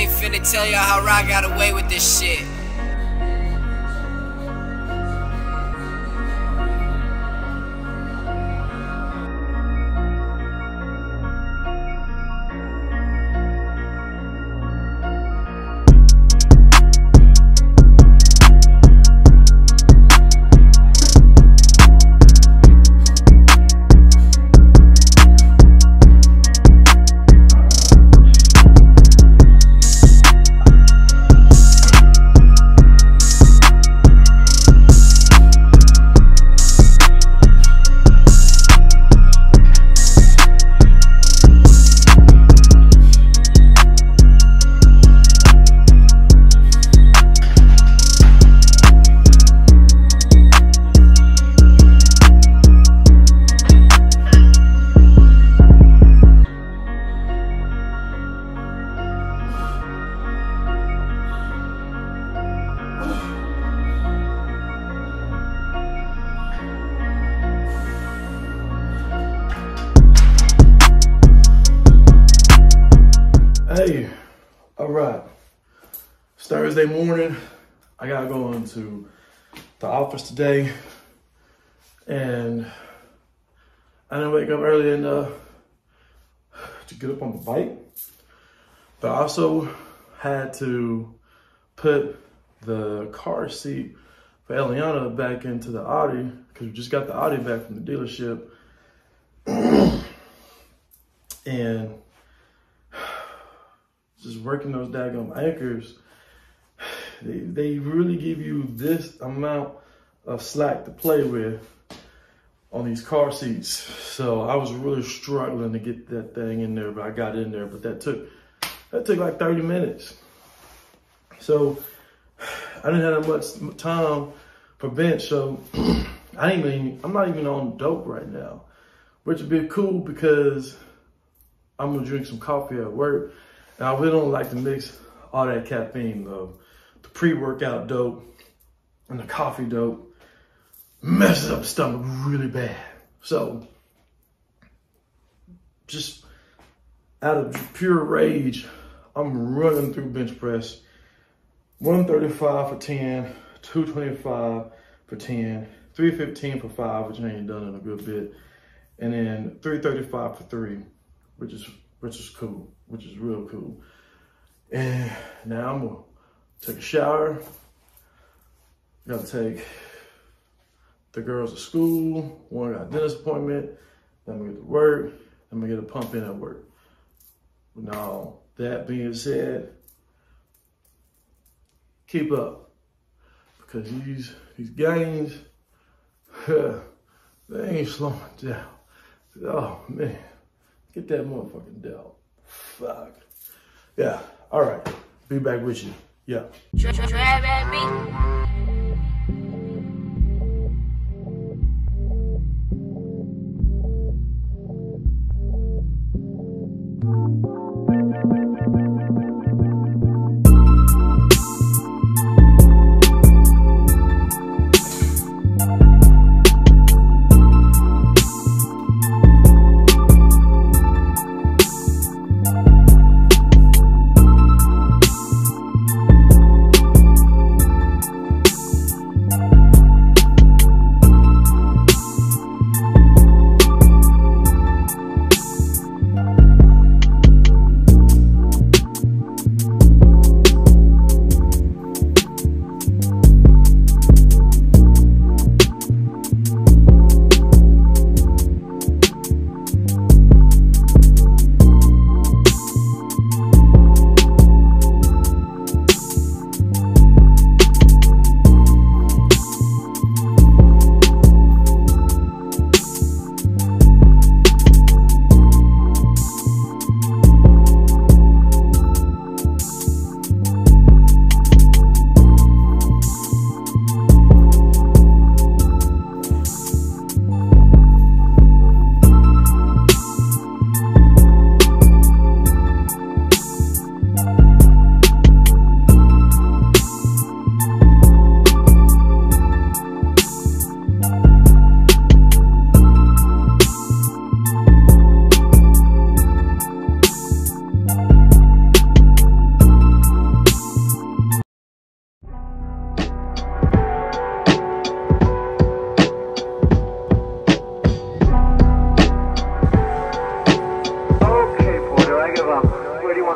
finna tell y'all how I got away with this shit. Hey, all right. It's Thursday morning. I gotta go into the office today, and I didn't wake up early enough to get up on the bike, but I also had to put the car seat for Eliana back into the Audi because we just got the Audi back from the dealership, and just working those daggone anchors, they really give you this amount of slack to play with on these car seats. So I was really struggling to get that thing in there, but I got in there. But that took like 30 minutes. So I didn't have that much time for bench. So I'm not even on dope right now, which would be cool because I'm gonna drink some coffee at work. And I really don't like to mix all that caffeine, though. The pre-workout dope and the coffee dope messes up the stomach really bad. So, just out of pure rage, I'm running through bench press. 135 for 10, 225 for 10, 315 for 5, which I ain't done in a good bit, and then 335 for 3, which is cool, which is real cool. And now I'm gonna take a shower. Gotta take the girls to school. One got a dentist appointment. Then I'm gonna get to work. I'm gonna get a pump in at work. Now, that being said, keep up. Because these gains, they ain't slowing down. Oh man. Get that motherfucking dealt. Fuck. Yeah. All right. Be back with you. Yeah.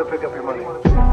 to pick up your money.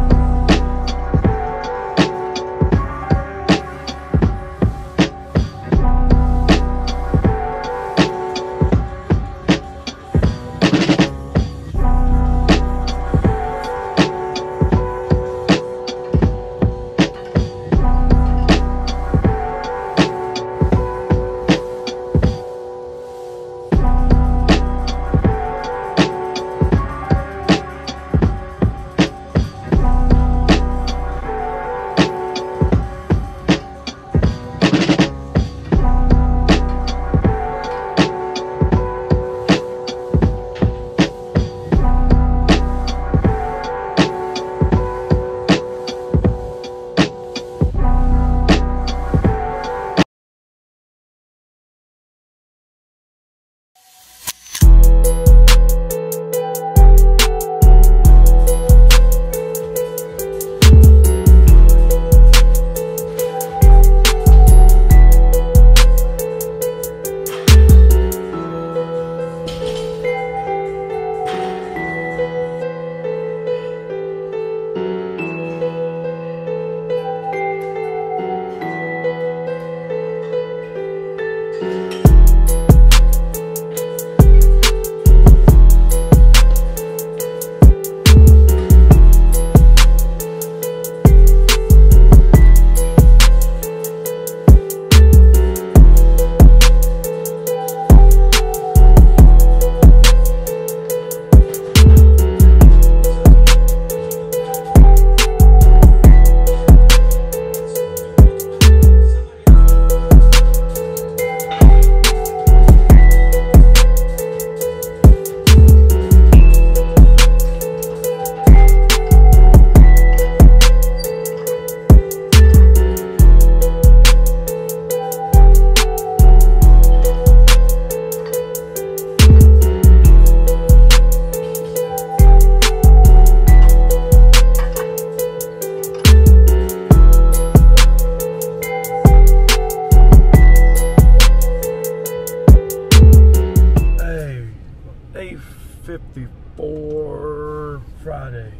Friday,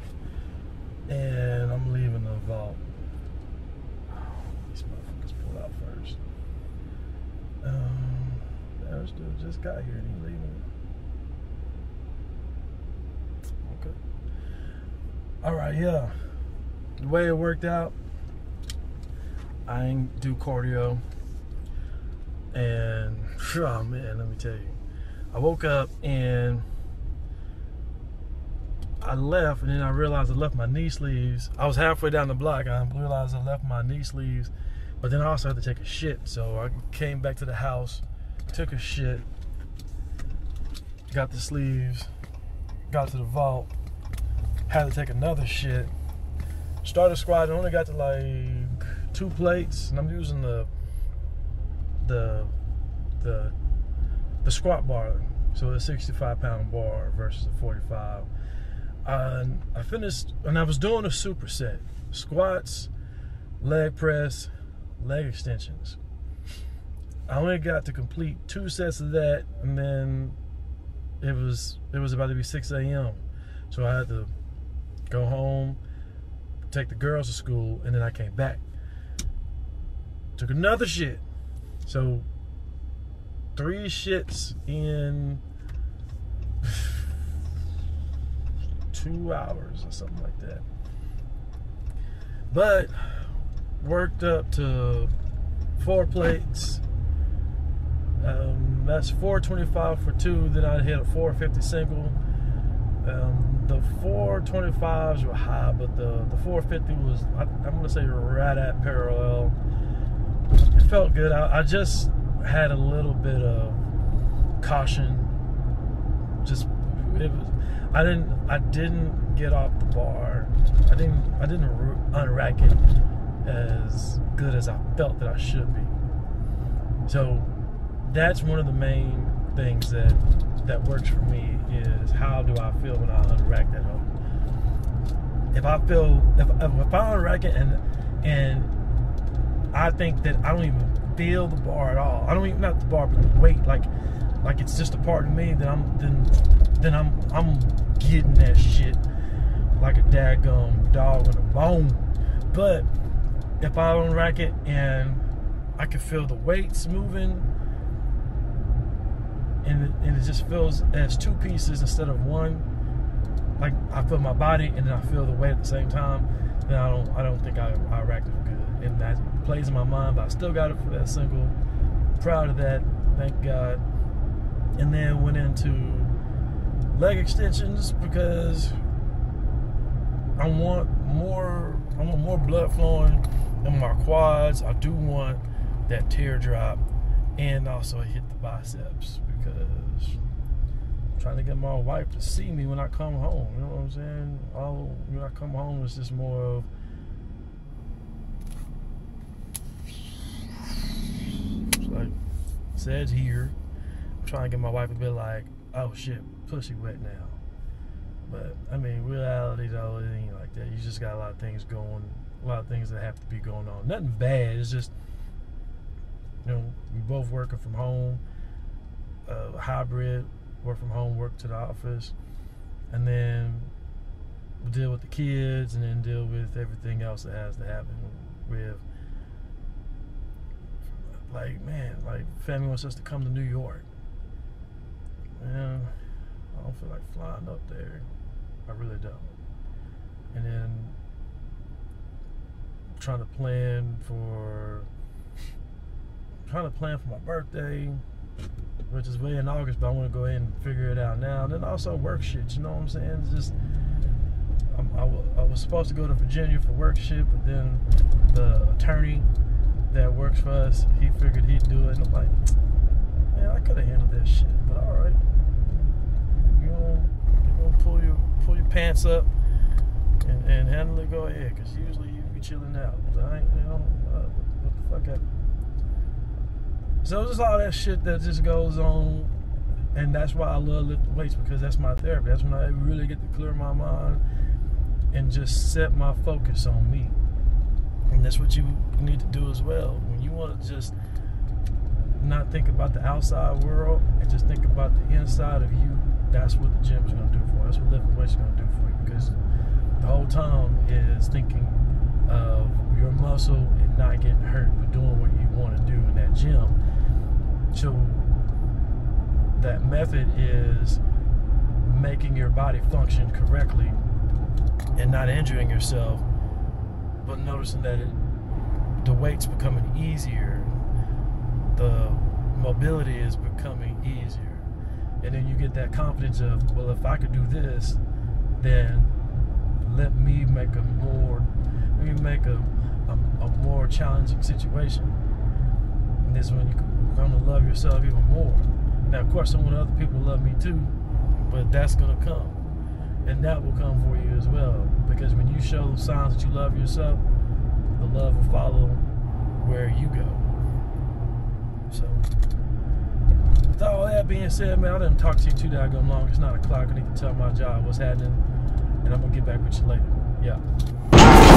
and I'm leaving the vault. Oh, these motherfuckers pull out first. This dude just got here and he leaving. Okay. All right, yeah. The way it worked out, I ain't do cardio, and oh man, let me tell you, I woke up and I left, and then I realized I left my knee sleeves. I was halfway down the block, and I realized I left my knee sleeves, but then I also had to take a shit. So I came back to the house, took a shit, got the sleeves, got to the vault, had to take another shit, started squatting, only got to like 2 plates, and I'm using the squat bar, so a 65-pound bar versus a 45. I finished, and I was doing a superset: squats, leg press, leg extensions. I only got to complete 2 sets of that, and then it was about to be 6 a.m. So I had to go home, take the girls to school, and then I came back, took another shit. So 3 shits in 2 hours or something like that. But worked up to 4 plates. That's 425 for 2. Then I hit a 450 single. The 425s were high, but the 450 was, I'm gonna say, right at parallel. It felt good. I just had a little bit of caution. Just I didn't get off the bar. I didn't unrack it as good as I felt that I should be. So that's one of the main things that works for me, is how do I feel when I unrack that hoe. If I unrack it and I think that I don't even feel the bar at all. I don't even, not the bar, but the weight, like it's just a part of me, then I'm getting that shit like a daggum dog on a bone. But if I don't rack it and I can feel the weights moving, and it just feels as two pieces instead of one, like I feel my body and then I feel the weight at the same time, then I don't think I racked it good. And that plays in my mind, but I still got it for that single. Proud of that, thank God. And then went into leg extensions because I want more blood flowing in my quads. I do want that teardrop, and also hit the biceps because I'm trying to get my wife to see me when I come home. You know what I'm saying? When I come home, it's just more of like says here. I'm trying to get my wife to be like, oh shit, pussy wet now. But I mean, reality though, it ain't like that. You just got a lot of things that have to be going on. Nothing bad. It's just, you know, we both working from home, hybrid, work from home, work to the office, and then we deal with the kids, and then deal with everything else that has to happen with, like, man, like family wants us to come to New York. Man, I don't feel like flying up there. I really don't. And then trying to plan for my birthday, which is way in August, but I want to go ahead and figure it out now. And then also work shit, you know what I'm saying? It's just, I was supposed to go to Virginia for work shit, but then the attorney that works for us, he figured he'd do it. And I'm like, man, I could have handled that shit, but all right. You're gonna pull your pants up and handle it, go ahead, because usually you be chilling out. So I ain't, you know, what the fuck happened? So it's just all that shit that just goes on, and that's why I love lifting weights, because that's my therapy. That's when I really get to clear my mind and just set my focus on me. And that's what you need to do as well. When you want to just not think about the outside world and just think about the inside of you, that's what the gym is going to do for you. That's what lifting weights is going to do for you, because the whole time is thinking of your muscle and not getting hurt, but doing what you want to do in that gym. So that method is making your body function correctly and not injuring yourself, but noticing that the weight's becoming easier, the mobility is becoming easier, and then you get that confidence of, well, if I could do this, then let me make a more challenging situation. And this is when you come to love yourself even more. Now, of course, some of the other people love me too, but that's gonna come, and that will come for you as well, because when you show signs that you love yourself, the love will follow where you go. So, with all that being said, man, I didn't talk to you too daggone long. It's 9 o'clock. I need to tell my job what's happening, and I'm gonna get back with you later. Yeah.